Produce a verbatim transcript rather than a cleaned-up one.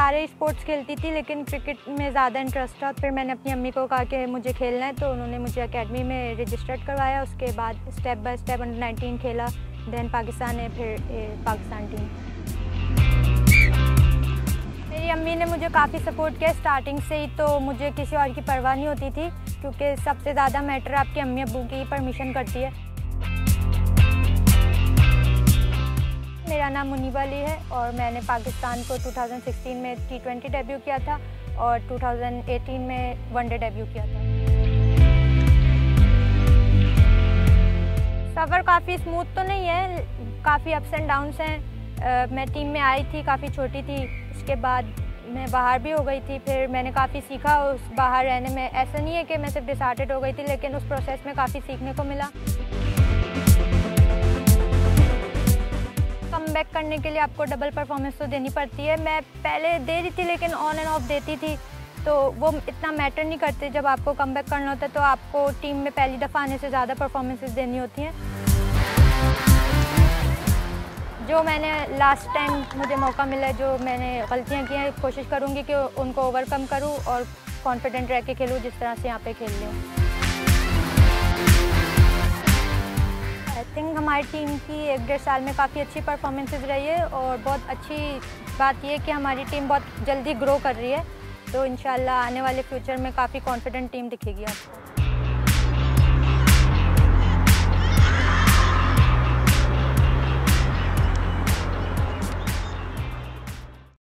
सारे स्पोर्ट्स खेलती थी, लेकिन क्रिकेट में ज़्यादा इंटरेस्ट था। फिर मैंने अपनी अम्मी को कहा कि मुझे खेलना है, तो उन्होंने मुझे एकेडमी में रजिस्टर्ड करवाया। उसके बाद step by step under nineteen खेला, दैन पाकिस्तान है, फिर पाकिस्तान टीम। मेरी अम्मी ने मुझे काफ़ी सपोर्ट किया स्टार्टिंग से ही, तो मुझे किसी और की परवाह नहीं होती थी, क्योंकि सबसे ज़्यादा मैटर आपकी अम्मी अब्बू की परमिशन करती है। मेरा नाम मुनीबा अली है और मैंने पाकिस्तान को टू थाउज़ेंड सिक्सटीन में टी ट्वेंटी डेब्यू किया था और टू थाउज़ेंड एटीन में वनडे डेब्यू किया था। सफ़र काफ़ी स्मूथ तो नहीं है, काफ़ी अप्स एंड डाउन्स हैं। मैं टीम में आई थी, काफ़ी छोटी थी, उसके बाद मैं बाहर भी हो गई थी। फिर मैंने काफ़ी सीखा उस बाहर रहने में। ऐसा नहीं है कि मैं सिर्फ डिसहार्टेड हो गई थी, लेकिन उस प्रोसेस में काफ़ी सीखने को मिला। कम बैक करने के लिए आपको डबल परफॉर्मेंस तो देनी पड़ती है। मैं पहले दे रही थी, लेकिन ऑन एंड ऑफ देती थी, तो वो इतना मैटर नहीं करते। जब आपको कम बैक करना होता है तो आपको टीम में पहली दफ़ा आने से ज़्यादा परफॉर्मेंसेस देनी होती हैं। जो मैंने लास्ट टाइम मुझे मौका मिला, जो मैंने गलतियाँ की हैं, कोशिश करूँगी कि उनको ओवरकम करूँ और कॉन्फिडेंट रह के खेलूँ जिस तरह से यहाँ पे खेल रही हूँ। आई थिंक हमारी टीम की एक डेढ़ साल में काफ़ी अच्छी परफॉर्मेंसेस रही है और बहुत अच्छी बात यह है कि हमारी टीम बहुत जल्दी ग्रो कर रही है, तो इंशाल्लाह आने वाले फ्यूचर में काफ़ी कॉन्फिडेंट टीम दिखेगी आपको।